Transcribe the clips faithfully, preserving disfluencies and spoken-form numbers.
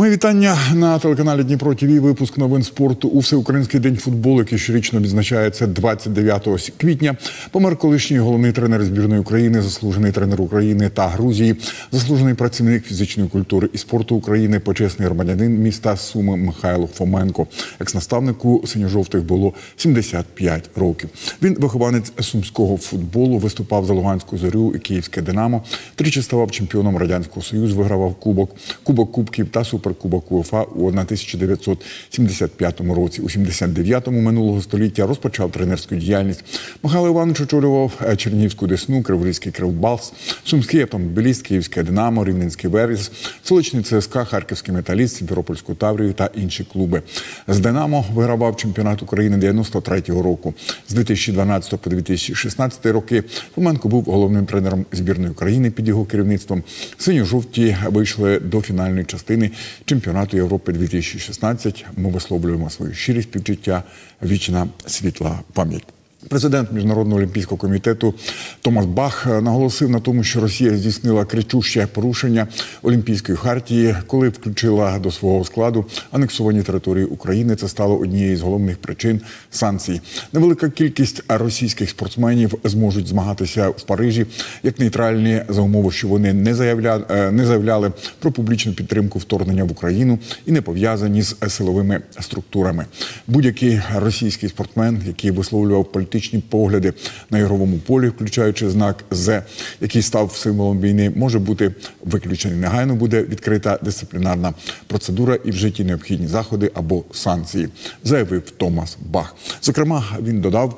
Мої вітання на телеканалі Дніпро ТВ. Випуск новин спорту у Всеукраїнський день футболу, який щорічно відзначається двадцять дев'ятого квітня. Помер колишній головний тренер збірної України, заслужений тренер України та Грузії, заслужений працівник фізичної культури і спорту України, почесний громадянин міста Суми Михайло Фоменко. Екс-наставнику синьо-жовтих було сімдесят п'ять років. Він вихованець сумського футболу, виступав за Луганську Зорю і Київське Динамо, тричі ставав чемпіоном Радянського Союзу, вигравав кубок, кубок кубків та Суперкубок УЄФА у тисяча дев'ятсот сімдесят п'ятому році. У сімдесят дев'ятому минулого століття розпочав тренерську діяльність. Михайло Іванович очолював Чернігівську Десну, Криворізький Кривбас, Сумський Автомобіліст, Київське Динамо, Рівненський Верес, столичний ЦСКА, Харківський Металіст, Сімферопольську Таврію та інші клуби. З Динамо вигравав чемпіонат України дев'яносто третього року. З дві тисячі дванадцятого по дві тисячі шістнадцятий роки Фоменко був головним тренером збірної України під його керівництвом. Синьо-жовті вийшли до фінальної частини чемпіонату Європи дві тисячі шістнадцять. Ми висловлюємо свою щирість співчуття, вічна світла пам'ять. Президент Міжнародного олімпійського комітету Томас Бах наголосив на тому, що Росія здійснила кричуще порушення Олімпійської хартії, коли включила до свого складу анексовані території України. Це стало однією з головних причин санкцій. Невелика кількість російських спортсменів зможуть змагатися в Парижі як нейтральні за умови, що вони не заявляли, не заявляли про публічну підтримку вторгнення в Україну і не пов'язані з силовими структурами. Будь-який російський спортсмен, який висловлював політичні Політичні погляди на ігровому полі, включаючи знак «З», який став символом війни, може бути виключений. Негайно буде відкрита дисциплінарна процедура і вжиті необхідні заходи або санкції, заявив Томас Бах. Зокрема, він додав,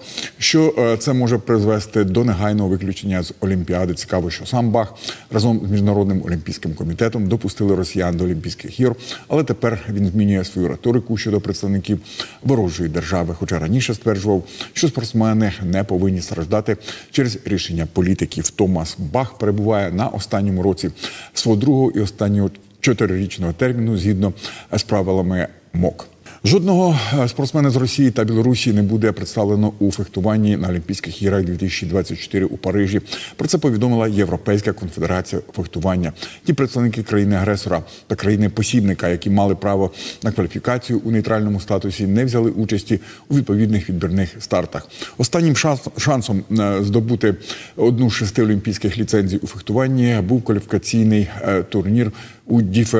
що це може призвести до негайного виключення з Олімпіади. Цікаво, що сам Бах разом з Міжнародним олімпійським комітетом допустили росіян до Олімпійських ігор, але тепер він змінює свою риторику щодо представників ворожої держави, хоча раніше стверджував, що спортсмени не повинні страждати через рішення політиків. Томас Бах перебуває на останньому році свого другого і останнього чотирирічного терміну згідно з правилами МОК. Жодного спортсмена з Росії та Білорусі не буде представлено у фехтуванні на Олімпійських іграх дві тисячі двадцять чотири у Парижі. Про це повідомила Європейська конфедерація фехтування. Ті представники країни-агресора та країни-посібника, які мали право на кваліфікацію у нейтральному статусі, не взяли участі у відповідних відбірних стартах. Останнім шансом здобути одну з шести олімпійських ліцензій у фехтуванні був кваліфікаційний турнір у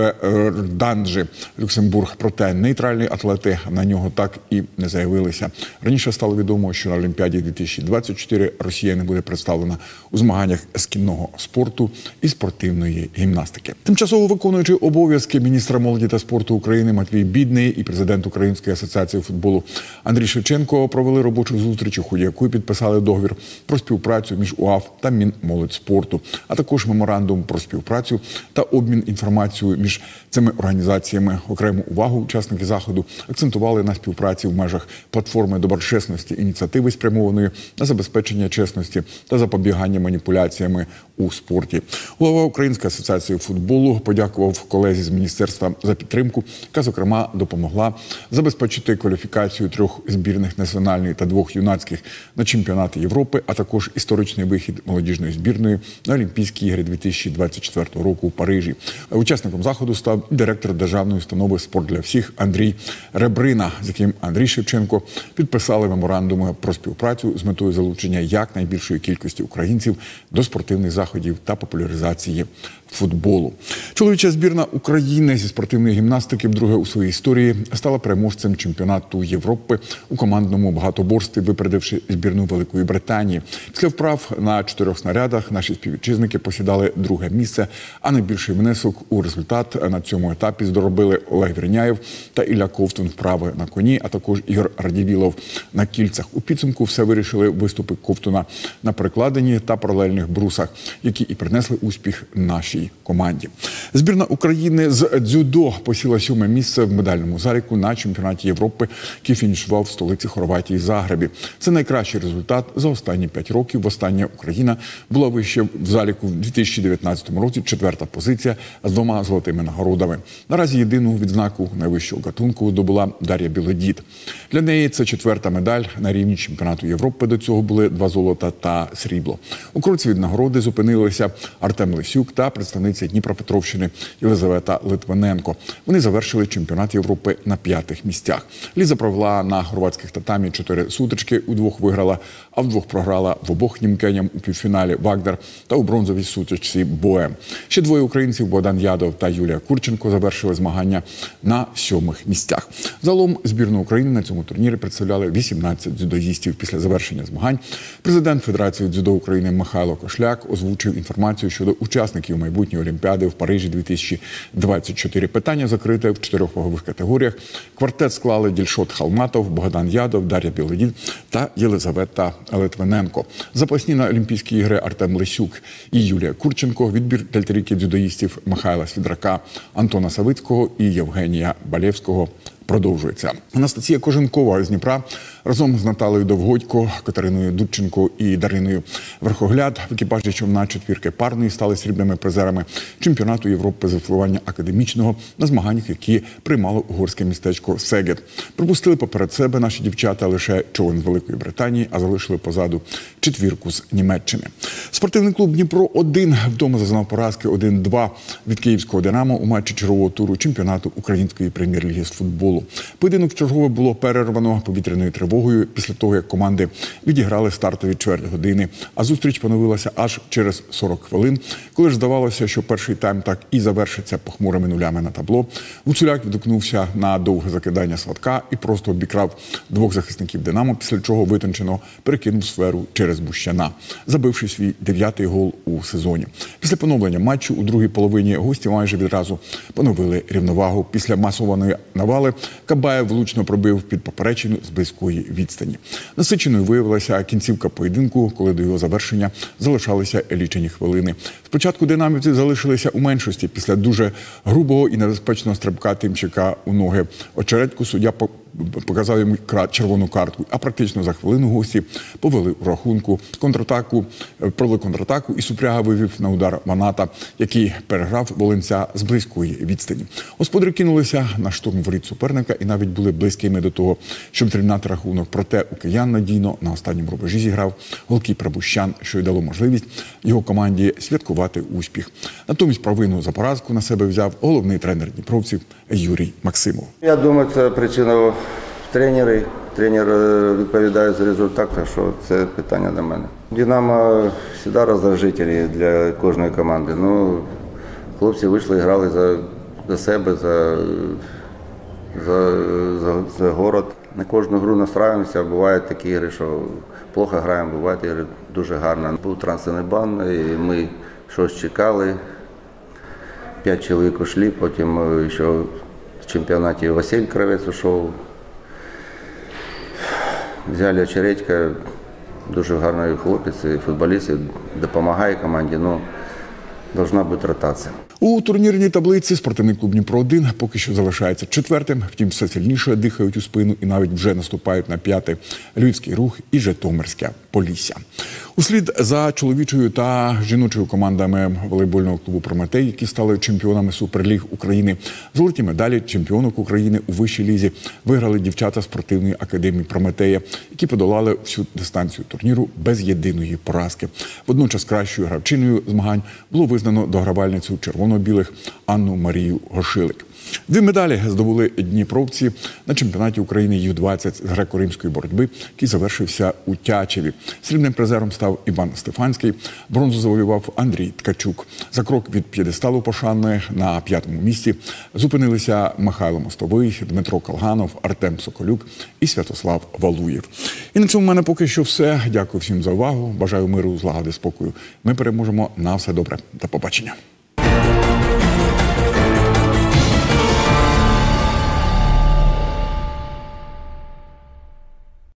Діферданжі, Люксембург. Проте нейтральні атлети на нього так і не заявилися. Раніше стало відомо, що на Олімпіаді дві тисячі двадцять чотири Росія не буде представлена у змаганнях з кінного спорту і спортивної гімнастики. Тимчасово виконуючий обов'язки міністра молоді та спорту України Матвій Бідний і президент Української асоціації футболу Андрій Шевченко провели робочу зустріч, у ході якої підписали договір про співпрацю між УАФ та Мінмолодьспорту, а також меморандум про співпрацю та обмін інформацією між цими організаціями. Окрему увагу учасники заходу акцентували на співпраці в межах платформи доброчесності, ініціативи, спрямованої на забезпечення чесності та запобігання маніпуляціями у спорті. Голова Української асоціації футболу подякував колезі з міністерства за підтримку, яка, зокрема, допомогла забезпечити кваліфікацію трьох збірних національної та двох юнацьких на чемпіонати Європи, а також історичний вихід молодіжної збірної на Олімпійські ігри дві тисячі двадцять четвертого року у Парижі. Учасником заходу став директор державної установи «Спорт для всіх» Андрій Ребрина, з яким Андрій Шевченко підписали меморандуми про співпрацю з метою залучення якнайбільшої кількості українців до спортивних заходів та популяризації футболу. Чоловіча збірна України зі спортивної гімнастики вдруге у своїй історії стала переможцем чемпіонату Європи у командному багатоборстві, випередивши збірну Великої Британії. Після вправ на чотирьох снарядах наші співвітчизники посідали друге місце, а найбільший внесок у результат на цьому етапі здоробили Олег Вірняєв та Ілля Ковтун вправи на коні, а також Ігор Радівілов на кільцях. У підсумку все вирішили виступи Ковтуна на перекладині та паралельних брусах, які і принесли успіх нашій команді. Збірна України з дзюдо посіла сьоме місце в медальному заліку на чемпіонаті Європи, який фінішував в столиці Хорватії Загребі. Це найкращий результат за останні п'ять років. Востаннє Україна була вище в заліку в дві тисячі дев'ятнадцятому році, четверта позиція з двома золотими нагородами. Наразі єдину відзнаку найвищого гатунку здобула Дар'я Білодід. Для неї це четверта медаль на рівні чемпіонату Європи. До цього були два золота та срібло. У кроці від нагороди зупинилися Артем Лисюк та президент представниця Дніпропетровщини Єлизавета Литвиненко. Вони завершили чемпіонат Європи на п'ятих місцях. Ліза провела на хорватських татамі чотири сутички, у двох виграла, а в двох програла в обох німкеням у півфіналі Вагдер та у бронзовій сутичці Боем. Ще двоє українців Богдан Ядов та Юлія Курченко завершили змагання на сьомих місцях. Загалом збірну України на цьому турнірі представляли вісімнадцять дзюдоїстів. Після завершення змагань президент Федерації дзюдо України Михайло Кошляк озвучив інформацію щодо учасників майбутньої Олімпіади в Парижі дві тисячі двадцять чотири. Питання закрите в чотирьох вагових категоріях. Квартет склали Дільшот Халматов, Богдан Ядов, Дар'я Білодід та Єлизавета Литвиненко. Запасні на Олімпійські ігри Артем Лисюк і Юлія Курченко, відбір для трійки дзюдоїстів Михайла Свідрака, Антона Савицького і Євгенія Балєвського продовжується. Анастасія Коженкова з Дніпра разом з Наталею Довгодько, Катериною Дудченко і Дариною Верхогляд в екіпажі човна четвірки парної стали срібними призерами чемпіонату Європи з веслування академічного на змаганнях, які приймало угорське містечко Сегед. Пропустили поперед себе наші дівчата лише човен з Великої Британії, а залишили позаду четвірку з Німеччини. Спортивний клуб Дніпро один вдома зазнав поразки один-два від київського «Динамо» у матчі чергового туру чемпіонату Української прем'єр-ліги з футболу. Поєдинок вчергове було перервано повітряною тривогою після того, як команди відіграли стартові чверть години, а зустріч поновилася аж через сорок хвилин. Коли ж здавалося, що перший тайм так і завершиться похмурими нулями на табло, Гуцуляк відгукнувся на довге закидання Сватка і просто обікрав двох захисників «Динамо», після чого витончено перекинув сферу через Бущана, забивши свій дев'ятий гол у сезоні. Після поновлення матчу у другій половині гості майже відразу поновили рівновагу. Після масованої навали Кабаєв влучно пробив під поперечину з близької відстані. Насиченою виявилася кінцівка поєдинку, коли до його завершення залишалися лічені хвилини. Спочатку динамівці залишилися у меншості після дуже грубого і небезпечного стрибка Тимчика у ноги. Очередьку суддя показав йому червону картку, а практично за хвилину гості повели у рахунку контратаку, провели контратаку, і Супряга вивів на удар Маната, який переграв волинця з близької відстані. Господарі кинулися на штурм воріт суперника і навіть були близькими до того, щоб зрівняти рахунок. Проте у киян надійно на останньому рубежі зіграв голкіпер Бущан, що й дало можливість його команді святкувати успіх. Натомість провину за поразку на себе взяв головний тренер дніпровців Юрій Максимов. Я думаю, це причина тренери. Тренер відповідає за результат, так що це питання до мене. «Динамо» завжди роздражителі для кожної команди. Ну, хлопці вийшли і грали за, за себе, за, за, за, за город. На кожну гру настраюємося, бувають такі ігри, що плохо граємо, бувають ігри дуже гарно. Був трансферний бан, і ми щось чекали. П'ять чоловік ушли, потім ще в чемпіонаті Василь Кравець ушов. Взяли Очередька, дуже гарний хлопець, і футболіст, і допомагає команді, але повинна бути ротація. У турнірній таблиці спортивний клуб Дніпро один поки що залишається четвертим, втім все сильніше дихають у спину і навіть вже наступають на п'яте Львівський Рух і Житомирське Полісся. Услід за чоловічою та жіночою командами волейбольного клубу «Прометей», які стали чемпіонами Суперліг України, золоті медалі чемпіонок України у вищій лізі виграли дівчата спортивної академії «Прометея», які подолали всю дистанцію турніру без єдиної поразки. Водночас кращою гравчиною змагань було визнано догравальницю червоно-білих Анну Марію Гошилик. Дві медалі здобули дніпровці на чемпіонаті України ю двадцять з греко-римської боротьби, який завершився у Тячеві. Срібним призером став Іван Стефанський, бронзу завоював Андрій Ткачук. За крок від п'єдесталу пошани на п'ятому місці зупинилися Михайло Мостовий, Дмитро Калганов, Артем Соколюк і Святослав Валуєв. І на цьому в мене поки що все. Дякую всім за увагу. Бажаю миру, злагоди, спокою. Ми переможемо. На все добре. До побачення.